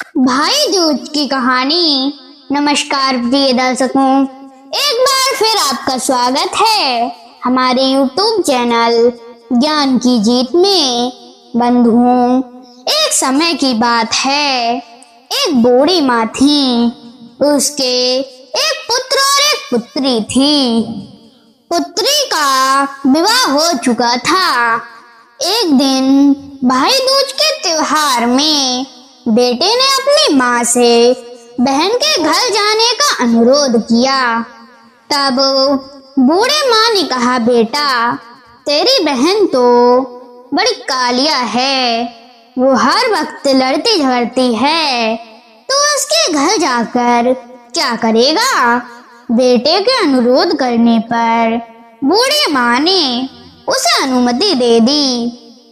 भाई दूज की कहानी। नमस्कार प्रिय दर्शकों, एक बार फिर आपका स्वागत है हमारे YouTube चैनल ज्ञान की जीत में। बंधुओं, एक समय की बात है, एक बूढ़ी माँ थी। उसके एक पुत्र और एक पुत्री थी। पुत्री का विवाह हो चुका था। एक दिन भाई दूज के त्योहार में बेटे ने अपनी माँ से बहन के घर जाने का अनुरोध किया। तब बूढ़े माँ ने कहा, बेटा, तेरी बहन तो बड़ी कालिया है, वो हर वक्त लड़ती झगड़ती है, तो उसके घर जाकर क्या करेगा। बेटे के अनुरोध करने पर बूढ़ी माँ ने उसे अनुमति दे दी।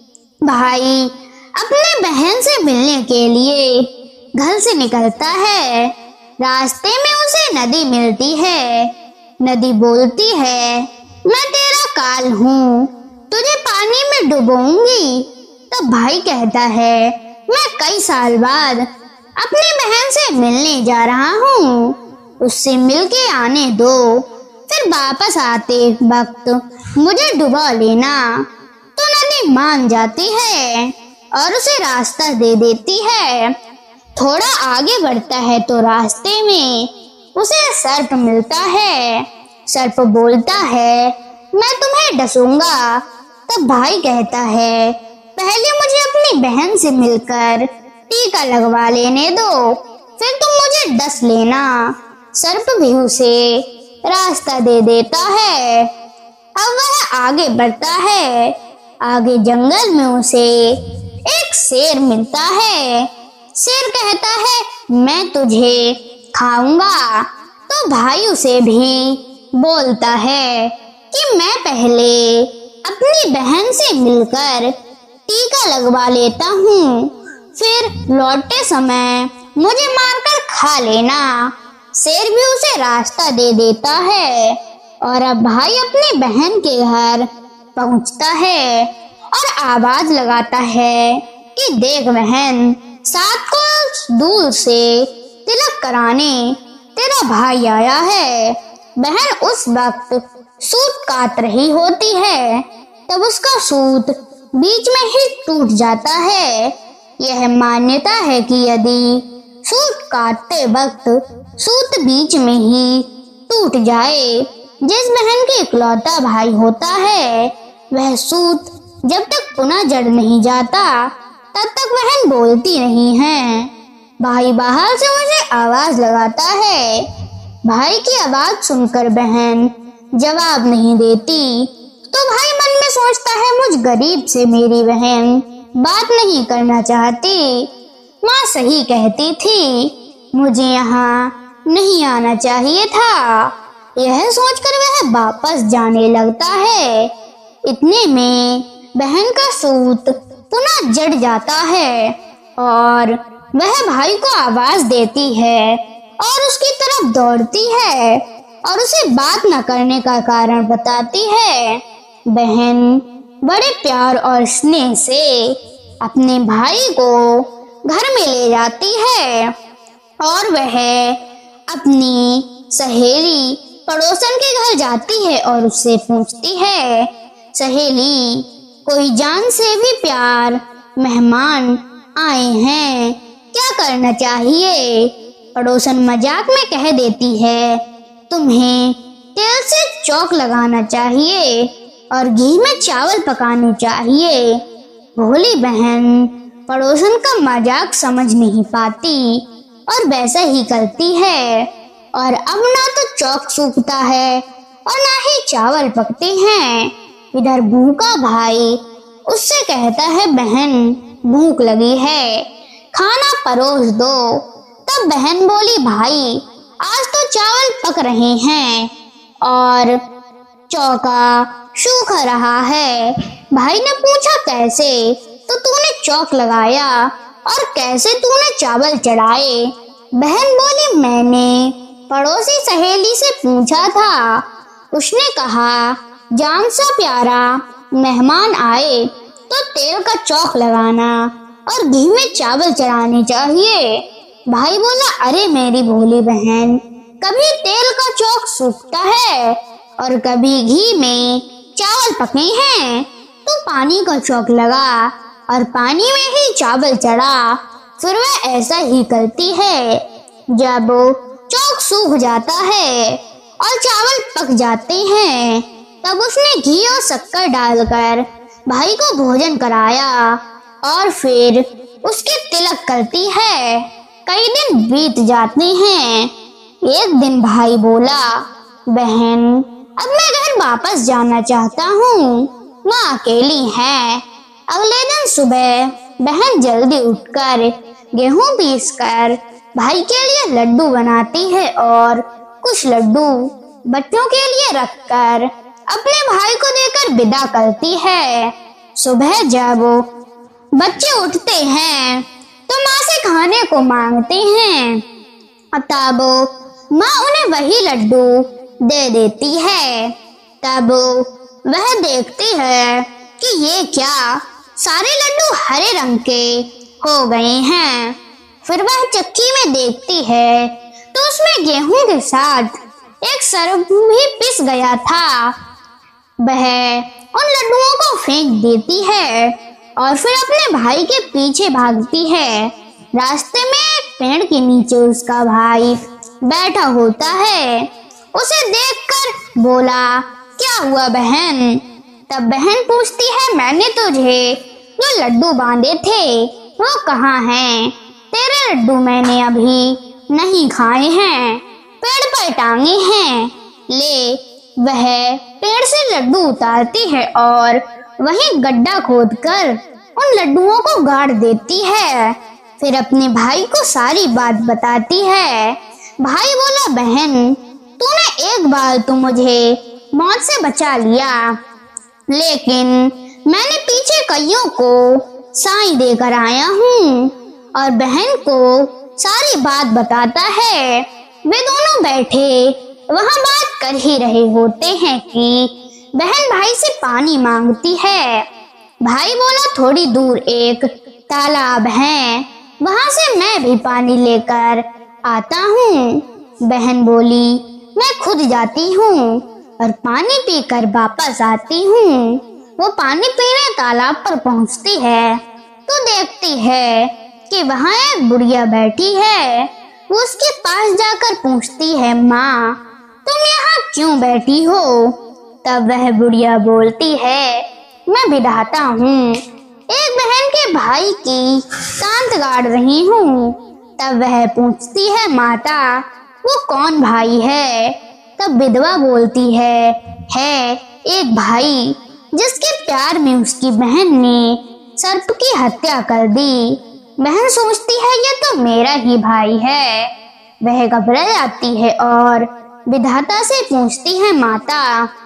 भाई अपने बहन से मिलने के लिए घर से निकलता है। रास्ते में उसे नदी मिलती है। नदी बोलती है, मैं तेरा काल हूँ, तुझे पानी में डुबोऊंगी। तब भाई कहता है, मैं कई साल बाद अपनी बहन से मिलने जा रहा हूँ, उससे मिलके आने दो, फिर वापस आते वक्त मुझे डुबा लेना। तो नदी मान जाती है और उसे रास्ता दे देती है। थोड़ा आगे बढ़ता है तो रास्ते में उसे सर्प मिलता है। सर्प बोलता है, मैं तुम्हें डसूंगा। तब भाई कहता है, पहले मुझे अपनी बहन से मिलकर टीका लगवा लेने दो, फिर तुम मुझे डस लेना। सर्प भी उसे रास्ता दे देता है। अब वह आगे बढ़ता है। आगे जंगल में उसे एक शेर मिलता है। शेर कहता है, मैं तुझे खाऊंगा। तो भाई उसे भी बोलता है कि मैं पहले अपनी बहन से मिलकर टीका लगवा लेता हूँ, फिर लौटते समय मुझे मारकर खा लेना। शेर भी उसे रास्ता दे देता है और अब भाई अपनी बहन के घर पहुँचता है और आवाज लगाता है कि देख बहन, 7 कोस दूर से तिलक कराने तेरा भाई आया है। बहन उस वक्त सूत काट रही होती है, तब उसका सूत बीच में ही टूट जाता है। यह मान्यता है कि यदि सूत काटते वक्त सूत बीच में ही टूट जाए, जिस बहन के इकलौता भाई होता है, वह सूत जब तक पुनः जड़ नहीं जाता तब तक बहन बोलती नहीं है। भाई बाहर से उसे आवाज लगाता है। भाई की आवाज सुनकर बहन जवाब नहीं देती, तो भाई मन में सोचता है, मुझ गरीब से मेरी बहन बात नहीं करना चाहती। माँ सही कहती थी, मुझे यहाँ नहीं आना चाहिए था। यह सोचकर वह वापस जाने लगता है। इतने में बहन का सूत पुनः जड़ जाता है और वह भाई को आवाज देती है और उसकी तरफ दौड़ती है और उसे बात न करने का कारण बताती है। बहन बड़े प्यार और स्नेह से अपने भाई को घर में ले जाती है और वह अपनी सहेली पड़ोसन के घर जाती है और उससे पूछती है, सहेली, कोई जान से भी प्यार मेहमान आए हैं, क्या करना चाहिए। पड़ोसन मजाक में कह देती है, तुम्हें तेल से चौक लगाना चाहिए और घी में चावल पकाने चाहिए। भोली बहन पड़ोसन का मजाक समझ नहीं पाती और वैसा ही करती है और अब ना तो चौक सूखता है और ना ही चावल पकते हैं। इधर भूखा भाई उससे कहता है, बहन भूख लगी है, खाना परोस दो। तब बहन बोली, भाई आज तो चावल पक रहे हैं और चौका सूख रहा है। भाई ने पूछा, कैसे, तो तूने चौक लगाया और कैसे तूने चावल चढ़ाए। बहन बोली, मैंने पड़ोसी सहेली से पूछा था, उसने कहा जान सा प्यारा मेहमान आए तो तेल का चौक लगाना और घी में चावल चढ़ाने चाहिए। भाई बोला, अरे मेरी भोली बहन, कभी तेल का चौक सूखता है और कभी घी में चावल पके हैं। तू पानी का चौक लगा और पानी में ही चावल चढ़ा, फिर वह ऐसा ही करती है। जब चौक सूख जाता है और चावल पक जाते हैं, तब उसने घी और शक्कर डालकर भाई को भोजन कराया और फिर उसके तिलक करती है। कई दिन बीत जाते हैं। एक दिन भाई बोला, बहन, अब मैं घर वापस जाना चाहता हूँ, माँ अकेली है। अगले दिन सुबह बहन जल्दी उठकर गेहूं पीसकर भाई के लिए लड्डू बनाती है और कुछ लड्डू बच्चों के लिए रखकर अपने भाई को देकर विदा करती है। सुबह जब बच्चे उठते हैं तो माँ से खाने को मांगते हैं, तब माँ उन्हें वही लड्डू दे देती है। तब वह देखती है कि ये क्या, सारे लड्डू हरे रंग के हो गए हैं। फिर वह चक्की में देखती है तो उसमें गेहूं के साथ एक सर्प भी पिस गया था। वह उन लड्डुओं को फेंक देती है और फिर अपने भाई के पीछे भागती है। रास्ते में एक पेड़ के नीचे उसका भाई बैठा होता है। उसे देखकर बोला, क्या हुआ बहन? तब बहन पूछती है, मैंने तुझे जो लड्डू बांधे थे वो कहाँ हैं? तेरे लड्डू मैंने अभी नहीं खाए हैं, पेड़ पर टांगे हैं। ले, वह पेड़ से लड्डू उतारती है और वहीं गड्ढा खोदकर उन लड्डुओं को गाड़ देती है। फिर अपने भाई को सारी बात बताती है। भाई बोला, बहन, तूने एक बार तो मुझे मौत से बचा लिया, लेकिन मैंने पीछे कईयों को साई देकर आया हूँ। और बहन को सारी बात बताता है। वे दोनों बैठे वहाँ बात कर ही रहे होते हैं कि बहन भाई से पानी मांगती है। भाई बोला, थोड़ी दूर एक तालाब है, वहाँ से मैं भी पानी लेकर आता हूँ। बहन बोली, मैं खुद जाती हूँ और पानी पीकर वापस आती हूँ। वो पानी पीने तालाब पर पहुँचती है तो देखती है कि वहाँ एक बुढ़िया बैठी है। वो उसके पास जाकर पूछती है, माँ, तुम यहाँ क्यों बैठी हो? तब वह बुढ़िया बोलती है, मैं विधाता हूँ, एक बहन के भाई की सांत गाड़ रही हूँ। तब वह पूछती है, माता, वो कौन भाई है? तब विधवा बोलती है एक भाई जिसके प्यार में उसकी बहन ने सर्प की हत्या कर दी। बहन सोचती है, ये तो मेरा ही भाई है। वह घबरा जाती है और विधाता से पूछती है, माता,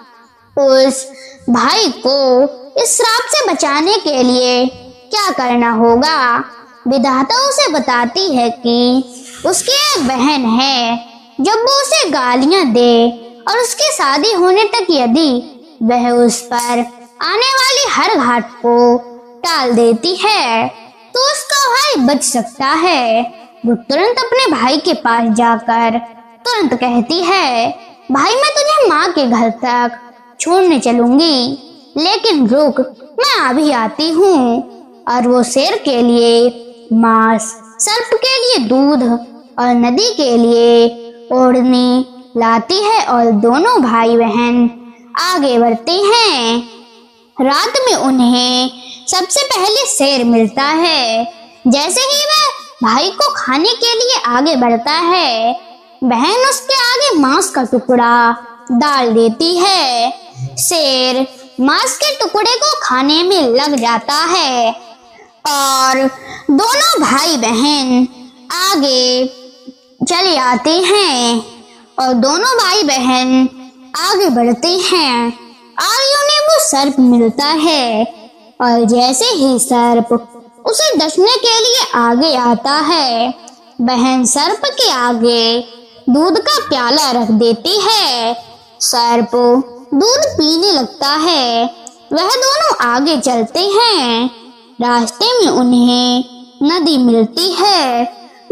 उस भाई को इस श्राप से बचाने के लिए क्या करना होगा? विधाता उसे बताती है कि उसकी एक बहन है, जब वो उसे गालियां दे और उसकी शादी होने तक यदि वह उस पर आने वाली हर घाट को टाल देती है तो उसका भाई बच सकता है। वो तुरंत अपने भाई के पास जाकर तुरंत कहती है, भाई, मैं तुझे माँ के घर तक छोड़ने चलूंगी, लेकिन रुक, मैं अभी आती हूँ। और वो शेर के लिए मांस, सर्प के लिए दूध और नदी के लिए ओढ़नी लाती है और दोनों भाई बहन आगे बढ़ते हैं। रात में उन्हें सबसे पहले शेर मिलता है। जैसे ही वह भाई को खाने के लिए आगे बढ़ता है, बहन उसके आगे मांस का टुकड़ा डाल देती है। शेर मांस के टुकड़े को खाने में लग जाता है और दोनों भाई बहन आगे चले आते हैं और दोनों भाई बहन आगे बढ़ते हैं। आगे उन्हें वो सर्प मिलता है और जैसे ही सर्प उसे डसने के लिए आगे आता है, बहन सर्प के आगे दूध का प्याला रख देती है। सर्प दूध पीने लगता है। वह दोनों आगे चलते हैं। रास्ते में उन्हें नदी मिलती है।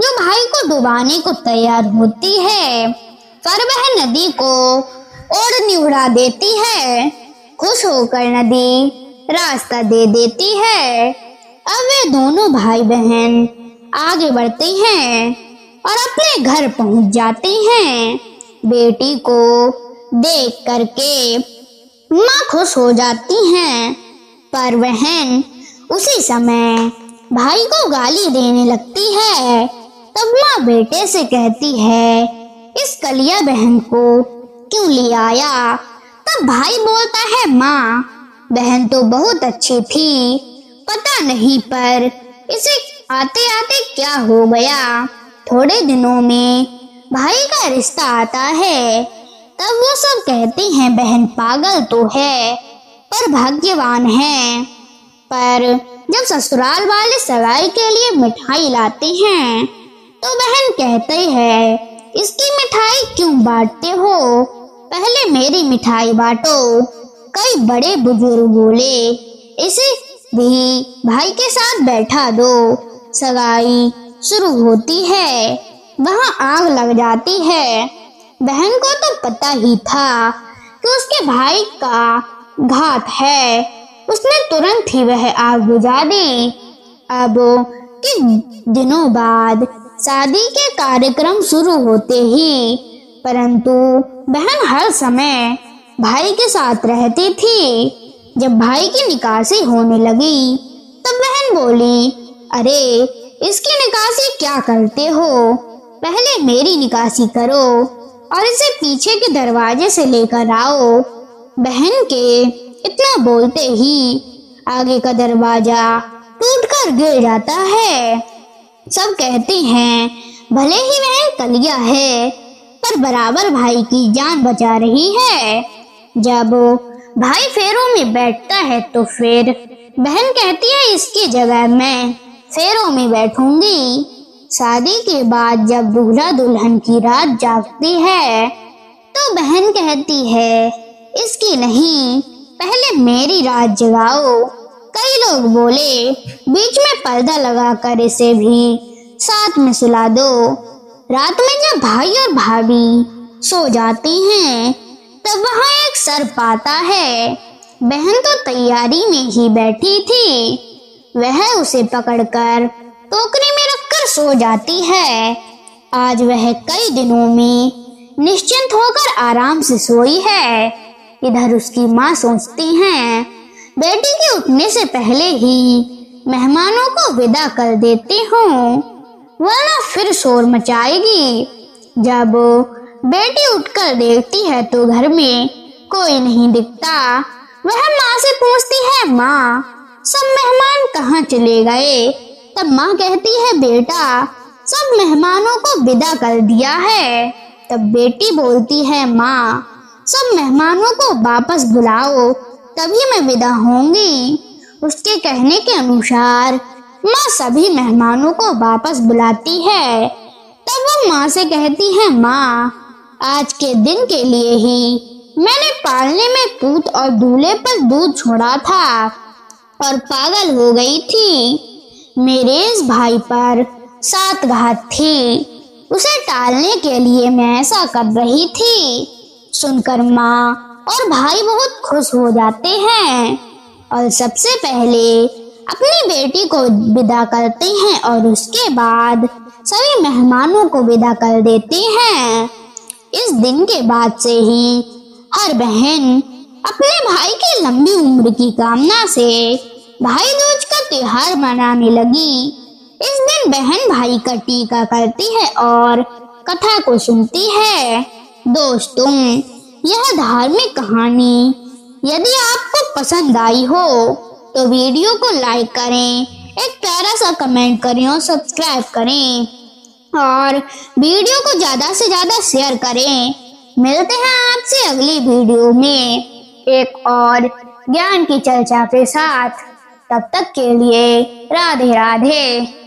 जो भाई को डुबाने को तैयार होती है, पर वह नदी को और निहुरा देती है। खुश होकर नदी रास्ता दे देती है। अब वे दोनों भाई बहन आगे बढ़ते हैं और अपने घर पहुंच जाते हैं। बेटी को देख करके माँ खुश हो जाती हैं, पर बहन उसी समय भाई को गाली देने लगती है। तब माँ बेटे से कहती है, इस कलिया बहन को क्यों ले आया? तब भाई बोलता है, माँ बहन तो बहुत अच्छी थी, पता नहीं पर इसे आते आते क्या हो गया। थोड़े दिनों में भाई का रिश्ता आता है। तब वो सब कहते हैं, बहन पागल तो है पर भाग्यवान है। पर जब ससुराल वाले सगाई के लिए मिठाई लाते हैं तो बहन कहते हैं, इसकी मिठाई क्यों बांटते हो? पहले मेरी मिठाई बांटो। कई बड़े बुजुर्ग बोले, इसे भी भाई के साथ बैठा दो। सगाई शुरू होती है। वहाँ आग लग जाती है। बहन को तो पता ही था कि उसके भाई का घात है। उसने तुरंत ही वह आग बुझा दी। अब कुछ दिनों बाद शादी के कार्यक्रम शुरू होते ही, परंतु बहन हर समय भाई के साथ रहती थी। जब भाई की निकासी होने लगी तब बहन बोली, अरे इसकी निकासी क्या करते हो? पहले मेरी निकासी करो और इसे पीछे के दरवाजे से लेकर आओ। बहन के इतना बोलते ही आगे का दरवाजा टूटकर गिर जाता है। सब कहते हैं, भले ही वह कलिया है पर बराबर भाई की जान बचा रही है। जब भाई फेरों में बैठता है तो फिर बहन कहती है, इसकी जगह मैं फेरों में बैठूंगी। शादी के बाद जब दूल्हा दुल्हन की रात जागती है तो बहन कहती है, इसकी नहीं, पहले मेरी रात जगाओ। कई लोग बोले, बीच में पर्दा लगाकर इसे भी साथ में सुला दो। रात में जब भाई और भाभी सो जाती हैं तब वहाँ एक सर्प आता है। बहन तो तैयारी में ही बैठी थी। वह उसे पकड़कर टोकरी में रखकर सो जाती है। आज वह कई दिनों में निश्चिंत होकर आराम से सोई है। इधर उसकी माँ सोचती हैं, बेटी के उठने से पहले ही मेहमानों को विदा कर देती हूँ, वरना फिर शोर मचाएगी। जब बेटी उठकर देखती है तो घर में कोई नहीं दिखता। वह माँ से पूछती है, माँ सब मेहमान कहाँ चले गए? तब माँ कहती है, बेटा सब मेहमानों को विदा कर दिया है। तब बेटी बोलती है, माँ सब मेहमानों को वापस बुलाओ, तभी मैं विदा होंगी। उसके कहने के अनुसार माँ सभी मेहमानों को वापस बुलाती है। तब वो माँ से कहती है, माँ आज के दिन के लिए ही मैंने पालने में पूत और दूल्हे पर दूध छोड़ा था और पागल हो गई थी। मेरे इस भाई पर 7 घात थी, उसे टालने के लिए मैं ऐसा कर रही थी। सुनकर माँ और भाई बहुत खुश हो जाते हैं और सबसे पहले अपनी बेटी को विदा करते हैं और उसके बाद सभी मेहमानों को विदा कर देते हैं। इस दिन के बाद से ही हर बहन अपने भाई की लंबी उम्र की कामना से भाई दूज का त्योहार मनाने लगी। इस दिन बहन भाई का टीका करती है और कथा को सुनती है। दोस्तों, यह धार्मिक कहानी यदि आपको पसंद आई हो तो वीडियो को लाइक करें, एक प्यारा सा कमेंट करें और सब्सक्राइब करें और वीडियो को ज्यादा से ज्यादा शेयर करें। मिलते हैं आपसे अगली वीडियो में एक और ज्ञान की चर्चा के साथ। तब तक के लिए राधे राधे।